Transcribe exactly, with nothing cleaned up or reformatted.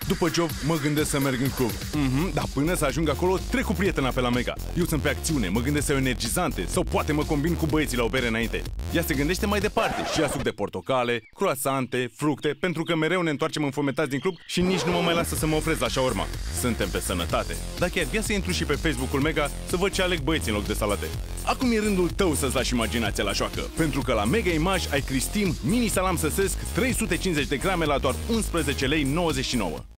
După job, mă gândesc să merg în club. Mhm, dar până să ajung acolo, trec cu prietena pe la Mega. Eu sunt pe acțiune, mă gândesc să iau energizante sau poate mă combin cu băieții la o bere înainte. Ea se gândește mai departe și ia suc de portocale, croasante, fructe, pentru că mereu ne întoarcem înfometați din club și nici nu mă mai lasă să mă opresc la shawarma. Suntem pe sănătate. Dar chiar, ia să intru și pe Facebook-ul Mega să văd ce aleg băieții în loc de salate. Acum e rândul tău să-ți lași imaginația la joacă, pentru că la Mega Image ai Cristim mini salam săsesc trei sute cincizeci de grame la doar unsprezece lei nouăzeci și nouă.